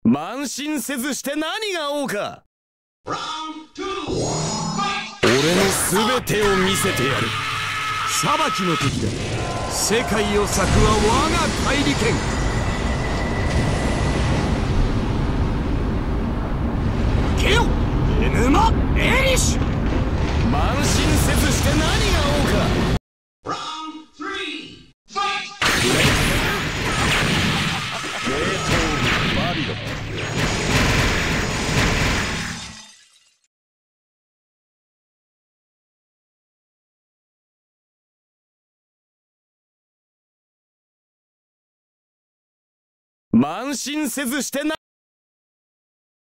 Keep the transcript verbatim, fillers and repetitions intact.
慢心せずして何が王か。俺の全てを見せてやる。 裁きの時だ。世界を裂くは我が大利権。受けよエヌマ・エリッシュ。 慢心せずして何が王か。バビロン。慢心せずしてな